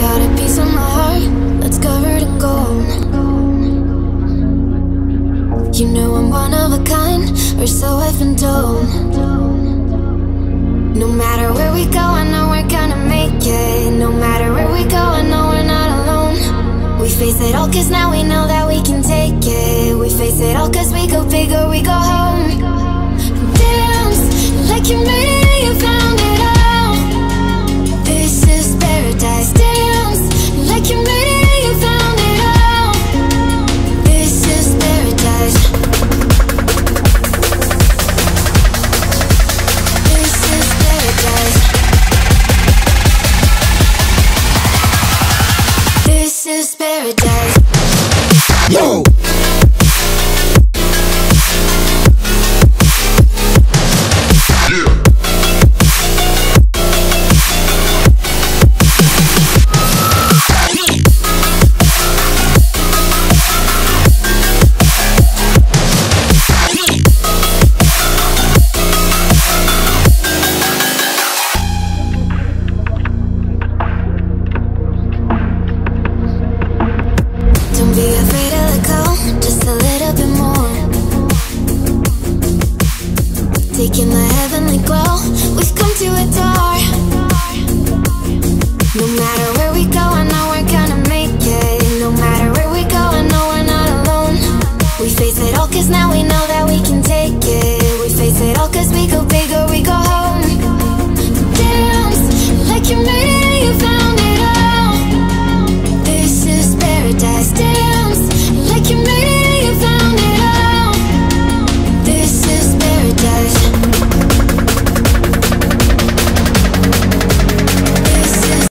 got a piece of my heart that's covered in gold. You know I'm one of a kind, or so I've been told. No matter where we go, I know we're gonna make it. No matter where we go, I know we're not alone. We face it all cause now we know that we can take it. We face it all cause we go big or we go home. Dance like you made it and you found it all. This is paradise. Dance like you made it and you found it all. This is paradise. This is paradise. This is paradise. Yo!